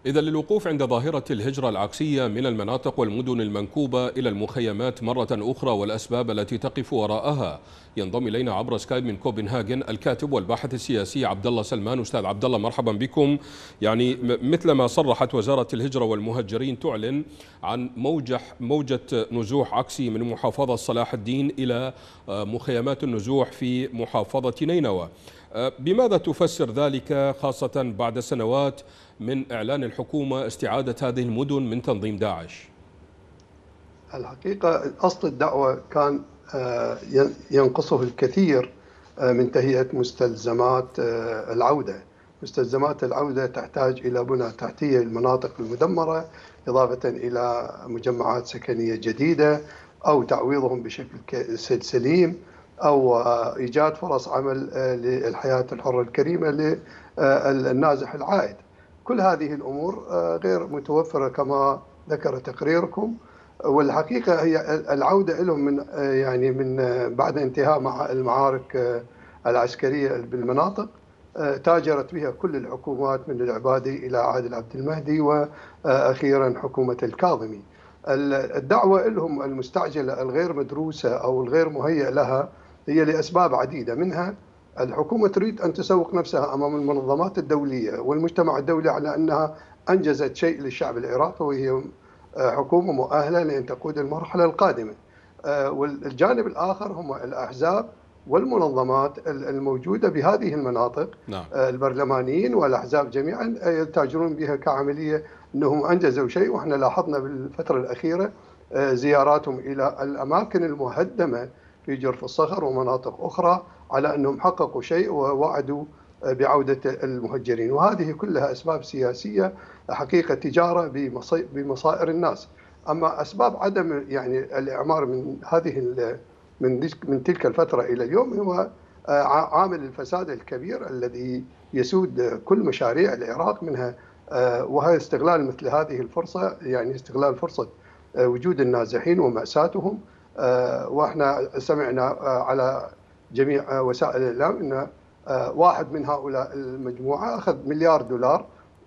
إذا للوقوف عند ظاهرة الهجرة العكسية من المناطق والمدن المنكوبة إلى المخيمات مرة أخرى والأسباب التي تقف وراءها، ينضم إلينا عبر سكايب من كوبنهاجن الكاتب والباحث السياسي عبد الله سلمان. أستاذ عبد الله مرحبا بكم. يعني مثل ما صرحت وزارة الهجرة والمهجرين تعلن عن موجة نزوح عكسي من محافظة صلاح الدين إلى مخيمات النزوح في محافظة نينوى. بماذا تفسر ذلك خاصة بعد سنوات من إعلان الحكومة استعادة هذه المدن من تنظيم داعش؟ الحقيقة أصل الدعوة كان ينقصه الكثير من تهيئة مستلزمات العودة. مستلزمات العودة تحتاج إلى بناء تحتية للمناطق المدمرة، إضافة إلى مجمعات سكنية جديدة أو تعويضهم بشكل سليم، أو إيجاد فرص عمل للحياة الحرة الكريمة للنازح العائد. كل هذه الأمور غير متوفرة كما ذكر تقريركم. والحقيقة هي العودة لهم من بعد انتهاء المعارك العسكرية بالمناطق تاجرت بها كل الحكومات من العبادي إلى عادل عبد المهدي وأخيرا حكومة الكاظمي. الدعوة لهم المستعجلة الغير مدروسة أو الغير مهيئة لها هي لأسباب عديدة، منها الحكومة تريد أن تسوق نفسها أمام المنظمات الدولية والمجتمع الدولي على أنها أنجزت شيء للشعب العراقي، وهي حكومة مؤهلة لأن تقود المرحلة القادمة. والجانب الآخر هم الأحزاب والمنظمات الموجودة بهذه المناطق. نعم. البرلمانيين والأحزاب جميعا يتاجرون بها كعملية أنهم أنجزوا شيء، وإحنا لاحظنا بالفترة الأخيرة زياراتهم إلى الأماكن المهدمة في جرف الصخر ومناطق أخرى على أنهم حققوا شيء ووعدوا بعودة المهجرين. وهذه كلها أسباب سياسية، حقيقة تجارة بمصائر الناس. أما أسباب عدم الإعمار من من تلك الفترة إلى اليوم هو عامل الفساد الكبير الذي يسود كل مشاريع العراق، منها وهي استغلال مثل هذه الفرصة، استغلال فرصة وجود النازحين ومأساتهم. واحنا سمعنا على جميع وسائل الإعلام أن واحد من هؤلاء المجموعة أخذ $1,000,000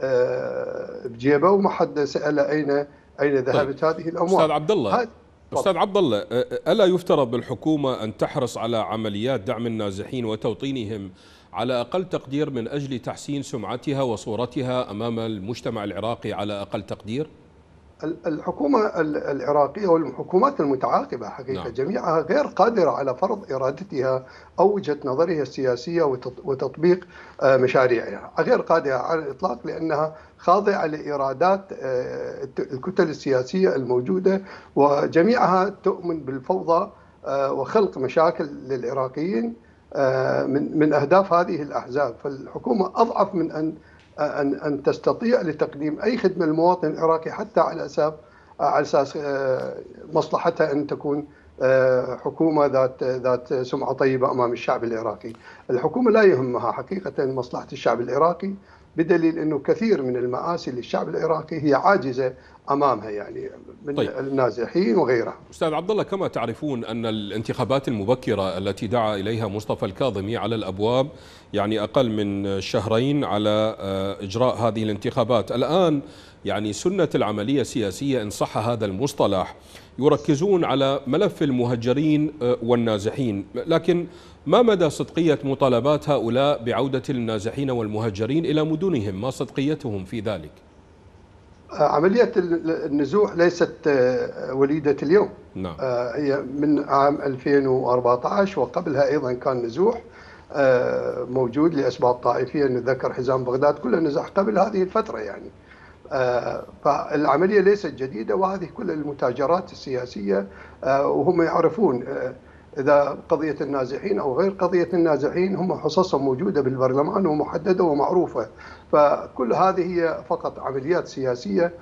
بجيبه وما حد سأل أين ذهبت هذه الأموال. أستاذ عبد الله، ألا يفترض بالحكومة أن تحرص على عمليات دعم النازحين وتوطينهم على أقل تقدير من أجل تحسين سمعتها وصورتها أمام المجتمع العراقي على أقل تقدير؟ الحكومة العراقية والحكومات المتعاقبة حقيقة نعم. جميعها غير قادرة على فرض إرادتها أو وجهة نظرها السياسية وتطبيق مشاريعها، غير قادرة على الإطلاق، لأنها خاضعة لإرادات الكتل السياسية الموجودة، وجميعها تؤمن بالفوضى وخلق مشاكل للعراقيين من أهداف هذه الأحزاب. فالحكومة أضعف من أن تستطيع لتقديم أي خدمة للمواطن العراقي، حتى على أساس مصلحتها أن تكون حكومة ذات سمعة طيبة أمام الشعب العراقي. الحكومة لا يهمها حقيقة مصلحة الشعب العراقي، بدليل أنه كثير من المآسي للشعب العراقي هي عاجزة أمامها، من النازحين وغيرها. أستاذ عبد الله، كما تعرفون أن الانتخابات المبكرة التي دعا إليها مصطفى الكاظمي على الأبواب، أقل من شهرين على إجراء هذه الانتخابات. الآن سنة العملية السياسية إن صح هذا المصطلح يركزون على ملف المهجرين والنازحين، لكن ما مدى صدقية مطالبات هؤلاء بعودة النازحين والمهجرين إلى مدنهم؟ ما صدقيتهم في ذلك؟ عملية النزوح ليست وليدة اليوم. نعم. هي من عام 2014، وقبلها أيضا كان نزوح موجود لأسباب طائفية، نذكر حزام بغداد كله نزح قبل هذه الفترة فالعملية ليست جديدة، وهذه كل المتاجرات السياسية، وهم يعرفون إذا قضية النازحين أو غير قضية النازحين هم حصصهم موجودة بالبرلمان ومحددة ومعروفة. فكل هذه هي فقط عمليات سياسية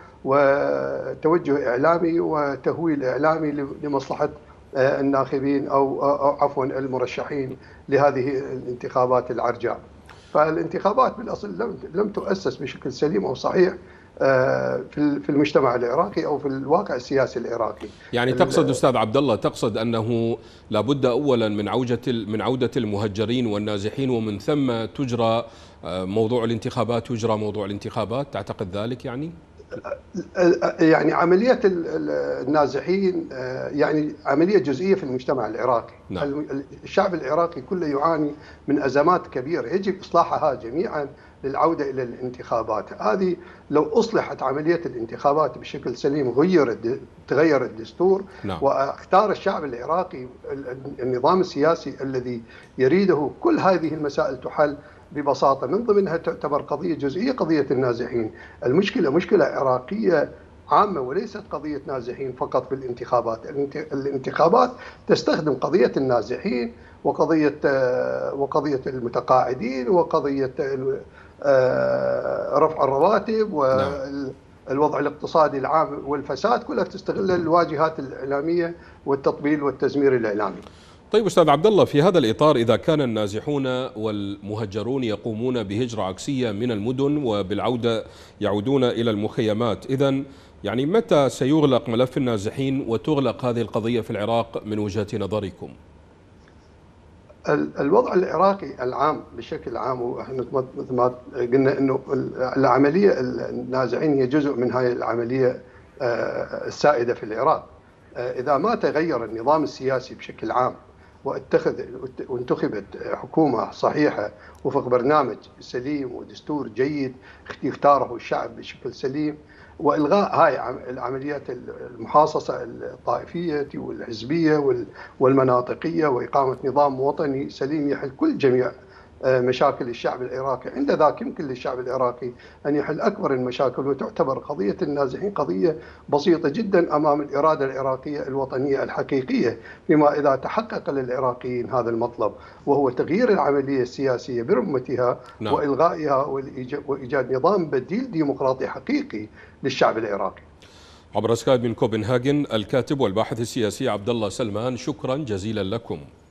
وتوجه إعلامي وتهويل إعلامي لمصلحة الناخبين أو عفوا المرشحين لهذه الانتخابات العرجاء. فالانتخابات بالأصل لم تؤسس بشكل سليم أو صحيح في المجتمع العراقي أو في الواقع السياسي العراقي. يعني تقصد أستاذ عبد الله، تقصد أنه لابد أولا من عودة المهجرين والنازحين، ومن ثم تجرى موضوع الانتخابات، يجرى موضوع الانتخابات، تعتقد ذلك يعني؟ يعني عملية النازحين يعني عملية جزئية في المجتمع العراقي. نعم. الشعب العراقي كله يعاني من أزمات كبيرة يجب إصلاحها جميعا للعودة إلى الانتخابات. هذه لو أصلحت عملية الانتخابات بشكل سليم، تغير الدستور، نعم. واختار الشعب العراقي النظام السياسي الذي يريده، كل هذه المسائل تحل ببساطة. من ضمنها تعتبر قضية جزئية قضية النازحين. المشكلة مشكلة عراقية عامة وليست قضية نازحين فقط في الانتخابات. الانتخابات تستخدم قضية النازحين وقضية المتقاعدين وقضية رفع الرواتب والوضع الاقتصادي العام والفساد، كلها تستغل الواجهات الإعلامية والتطبيل والتزمير الإعلامي. طيب أستاذ عبد الله، في هذا الإطار إذا كان النازحون والمهجرون يقومون بهجرة عكسية من المدن وبالعودة يعودون إلى المخيمات، إذن يعني متى سيغلق ملف النازحين وتغلق هذه القضية في العراق من وجهة نظركم؟ الوضع العراقي العام بشكل عام، واحنا مثل ما قلنا انه العمليه النازحين هي جزء من هاي العمليه السائده في العراق. اذا ما تغير النظام السياسي بشكل عام وانتخبت حكومة صحيحة وفق برنامج سليم ودستور جيد اختاره الشعب بشكل سليم، وإلغاء هاي العمليات المحاصصة الطائفية والحزبية والمناطقية، وإقامة نظام وطني سليم يحل جميع مشاكل الشعب العراقي، عند ذاك يمكن للشعب العراقي أن يحل أكبر المشاكل. وتعتبر قضية النازحين قضية بسيطة جدا أمام الإرادة العراقية الوطنية الحقيقية، فيما إذا تحقق للعراقيين هذا المطلب، وهو تغيير العملية السياسية برمتها وإلغائها وإيجاد نظام بديل ديمقراطي حقيقي للشعب العراقي. عبر سكايب من كوبنهاجن الكاتب والباحث السياسي عبد الله سلمان، شكرا جزيلا لكم.